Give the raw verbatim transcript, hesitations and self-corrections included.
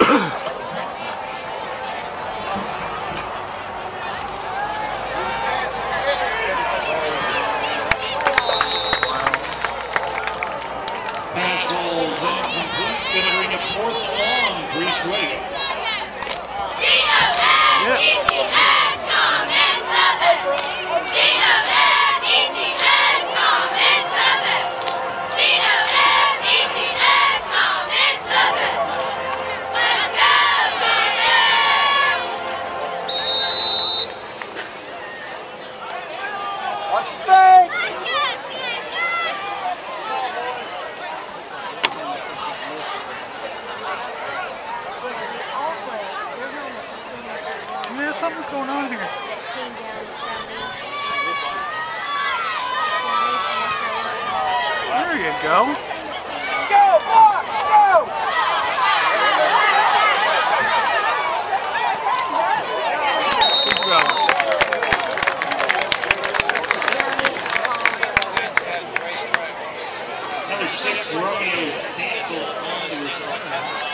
Something's going on here. There you go. Let's go, Brock! Let's go! Good job. Number six, Romeo Stancil on the return.